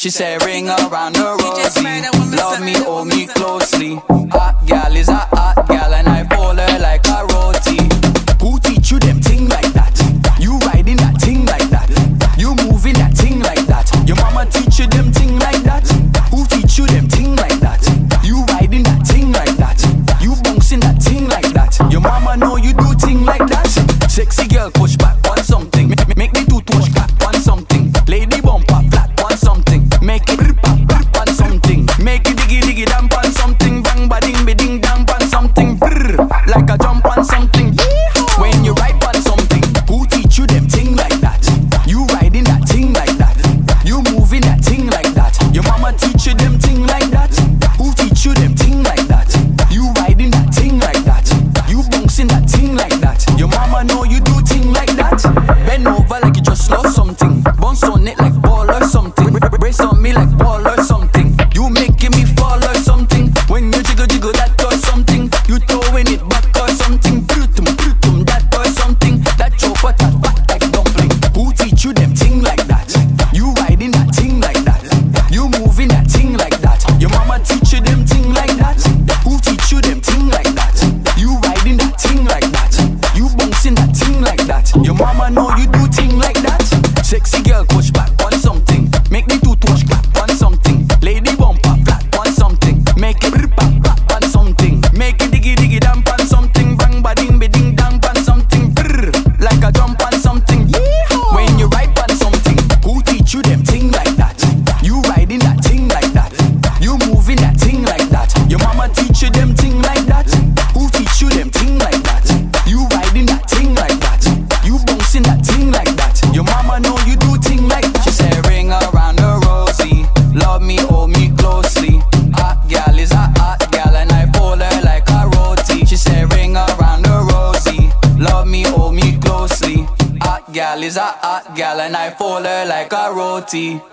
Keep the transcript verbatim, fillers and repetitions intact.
She said ring around the rosy, love me, hold me closely. Hot gal is a hot gal and I fold her like a roti. Who teach you them ting like that? You riding that ting like that? You moving that ting like that? Your mama teach you them ting like that? Who teach you them ting like that? You riding that ting like that? You bouncing that ting like that? Your mama know you do ting like that? Sexy girl push back on something, make, make the two touch clap on something. Lady bumper flat on something, make it rip up on something. Make it diggy diggy damp on something. Bang ba ding ba ding damp on something. Brr, like a jump on something. When you ride on something, who teach you them ting like that? You riding that ting like that? You moving that ting like that? Your mama teach you them ting like that? Who teach you them ting like that? You riding that ting like that? You bouncing that ting like that? Your mama know you do ting like that? Bend over like you just lost something. Bounce on it like ball or something. Brace on me like ball or something. You making me fall or something. When you jiggle jiggle that or something. You throwing it back or something. Brutum brutum that or something. That chopper that back like dumpling. Who teach you them ting like that? You riding that ting like that? You moving that ting like that? Your mama teach you them ting like that? Who teach you them ting like that? You riding that ting like that? You bouncing that ting like that? Your mama know you do ting like that? Sexy girl push back on something, make the two touch clap on something. Lady bumper flat on something, make it rip up on something. Make it diggy diggy damp on something. Bang ba ding ba ding damp on something. Brr, like a jump on something. Yeehaw. When you ride on something, who teach you them ting like that? You riding that ting like that? You moving that ting like that? Your mama teach you them ting like that? Who teach you them ting like that? You riding that ting like that? You bouncing that ting like that? Your mama know you do ting like that? She said ring around the rosy, love me, hold me closely. Hot gal is a hot gal and I fold her like a roti. She said ring around the rosy, love me, hold me closely. Hot gal is a hot gal and I fold her like a roti.